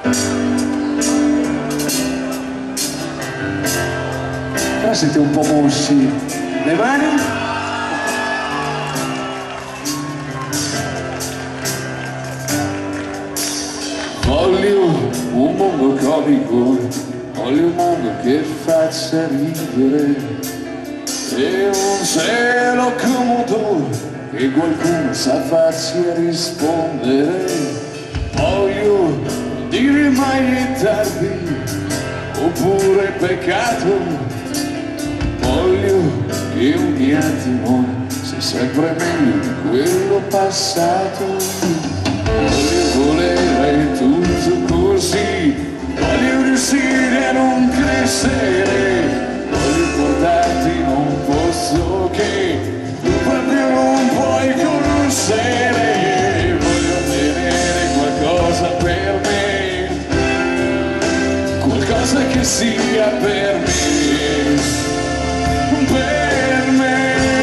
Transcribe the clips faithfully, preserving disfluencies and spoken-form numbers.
Però siete un po' mosci. Le mani? Voglio un mondo comico, voglio un mondo che faccia ridere e un cielo comodo che qualcuno sa farci rispondere. Voglio dire mai è tardi oppure peccato, voglio che ogni attimo sia sempre meglio di quello passato. Voglio volere tutto così, voglio riuscire a non crescere, voglio portarti in un posto che tu proprio non puoi conoscere. Voglio tenere qualcosa per me, qualcosa che sia per me, per me.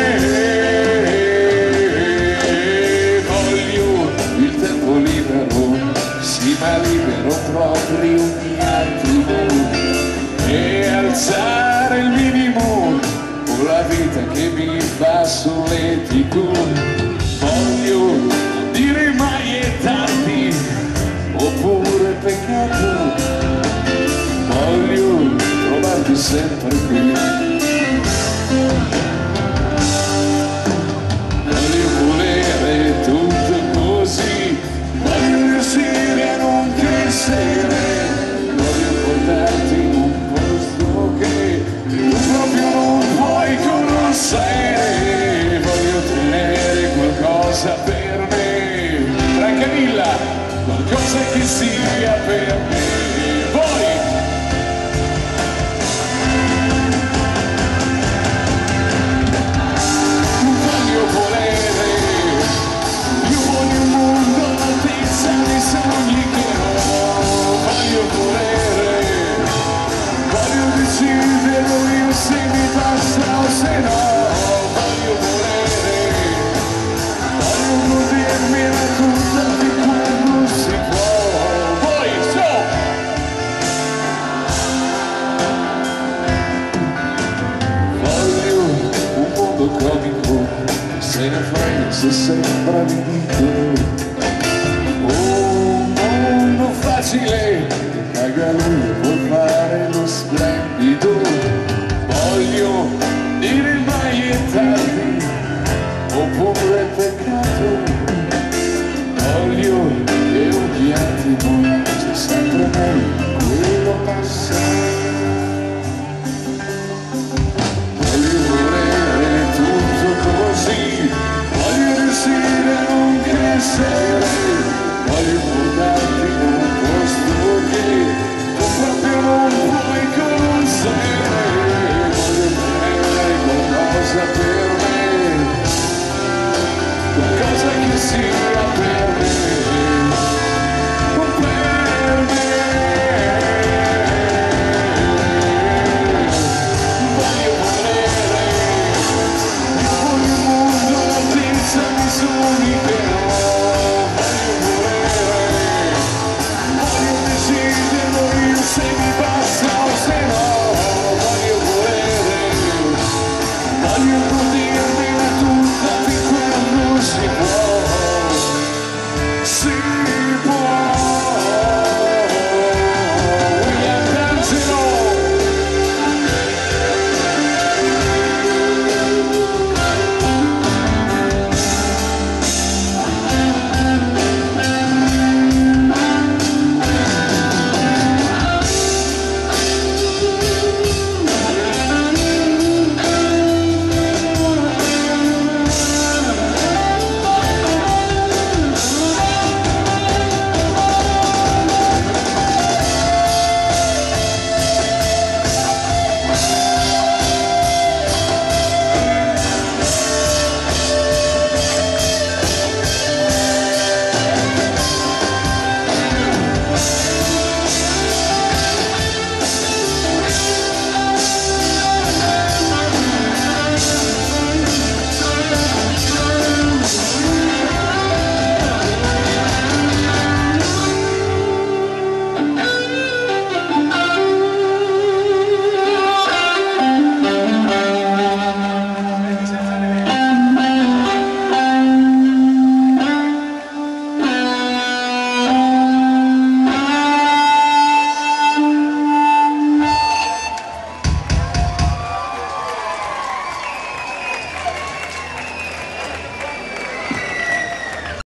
Ma libero proprio ogni attimo e alzare il minimo con la vita che mi fa solletico. Voglio dire mai è tardi oppure peccato, voglio trovarti sempre qui. Voglio volere tutto così, voglio riuscire a non crescere, voglio portarti in un posto che tu proprio non puoi conoscere. Voglio tenere qualcosa per me, Francavilla, qualcosa che sia per me. Voi! Voglio volere, io voglio un mondo all'altezza dei sogni che ho. Voglio volere, voglio deciderlo io se mi basta o se no. Voglio volere, voglio godermi la tutta di quando si può. Poi, so! Voglio un mondo comico, se ne frega se sembra ridicolo. Facile, caga lui può fare lo splendido. Voglio dire mai è tardi oppure peccato, voglio che ogni attimo sia sempre meglio